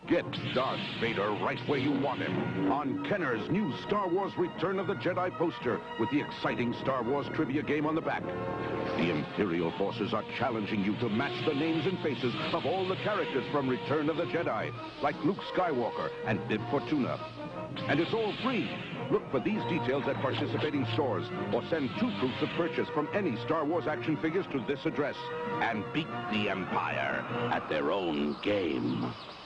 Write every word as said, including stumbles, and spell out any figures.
Get Darth Vader right where you want him on Kenner's new Star Wars Return of the Jedi poster with the exciting Star Wars trivia game on the back. The Imperial forces are challenging you to match the names and faces of all the characters from Return of the Jedi, like Luke Skywalker and Bib Fortuna. And it's all free. Look for these details at participating stores or send two proofs of purchase from any Star Wars action figures to this address and beat the Empire at their own game.